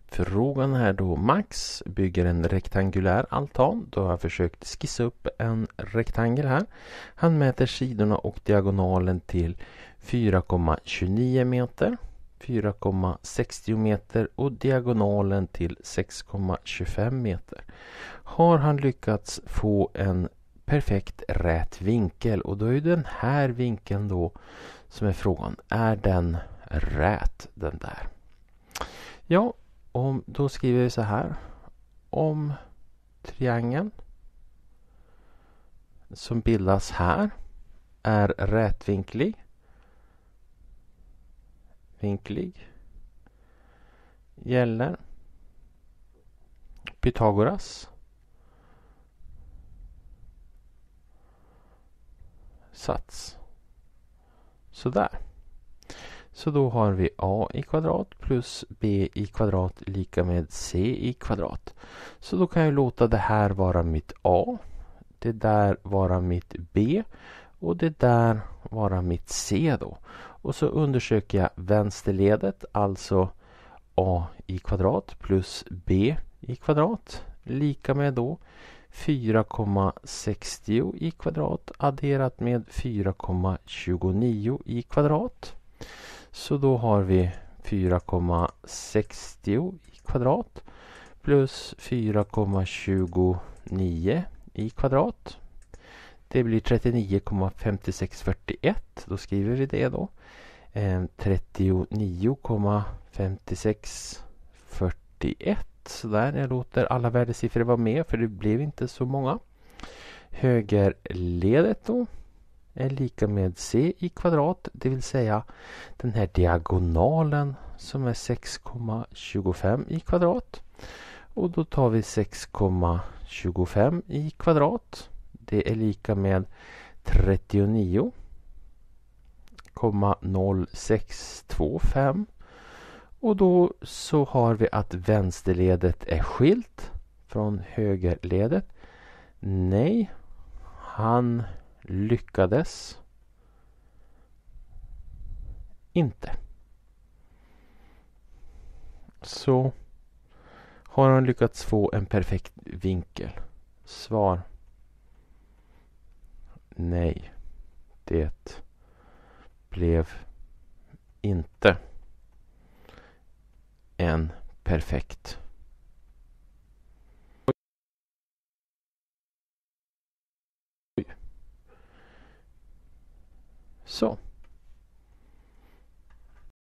Frågan här då. Max bygger en rektangulär altan. Då har jag försökt skissa upp en rektangel här. Han mäter sidorna och diagonalen till 4,29 meter, 4,60 meter och diagonalen till 6,25 meter. Har han lyckats få en perfekt rät vinkel, och då är den här vinkeln då som är frågan. Är den rät, den där? Ja, då skriver vi så här. Om triangeln som bildas här är rätvinklig, gäller Pythagoras sats. Sådär. Så då har vi a i kvadrat plus b i kvadrat lika med c i kvadrat. Så då kan jag låta det här vara mitt a, det där vara mitt b och det där vara mitt c då. Och så undersöker jag vänsterledet, alltså a i kvadrat plus b i kvadrat lika med då 4,60 i kvadrat adderat med 4,29 i kvadrat. Så då har vi 4,60 i kvadrat plus 4,29 i kvadrat. Det blir 39,5641. Då skriver vi det då. 39,5641. Så där, jag låter alla värdesiffror vara med för det blev inte så många. Högerledet då är lika med c i kvadrat, det vill säga den här diagonalen som är 6,25 i kvadrat. Och då tar vi 6,25 i kvadrat. Det är lika med 39,0625. Och då så har vi att vänsterledet är skilt från högerledet. Nej, han lyckades inte. Så har han lyckats få en perfekt vinkel? Svar: nej, det blev inte en perfekt . Så.